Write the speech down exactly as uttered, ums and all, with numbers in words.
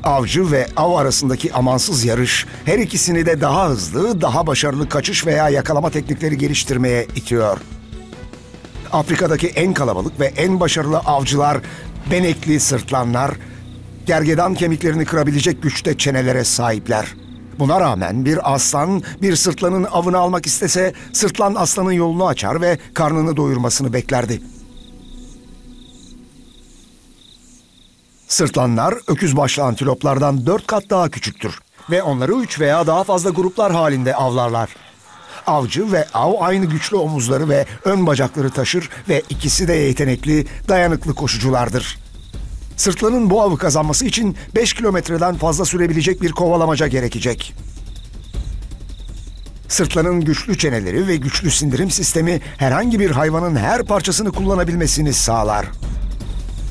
Avcı ve av arasındaki amansız yarış her ikisini de daha hızlı, daha başarılı kaçış veya yakalama teknikleri geliştirmeye itiyor. Afrika'daki en kalabalık ve en başarılı avcılar benekli sırtlanlar, gergedan kemiklerini kırabilecek güçte çenelere sahipler. Buna rağmen bir aslan bir sırtlanın avını almak istese sırtlan aslanın yolunu açar ve karnını doyurmasını beklerdi. Sırtlanlar öküz başlı antiloplardan dört kat daha küçüktür ve onları üç veya daha fazla gruplar halinde avlarlar. Avcı ve av aynı güçlü omuzları ve ön bacakları taşır ve ikisi de yetenekli, dayanıklı koşuculardır. Sırtlanın bu avı kazanması için beş kilometreden fazla sürebilecek bir kovalamaca gerekecek. Sırtlanın güçlü çeneleri ve güçlü sindirim sistemi herhangi bir hayvanın her parçasını kullanabilmesini sağlar.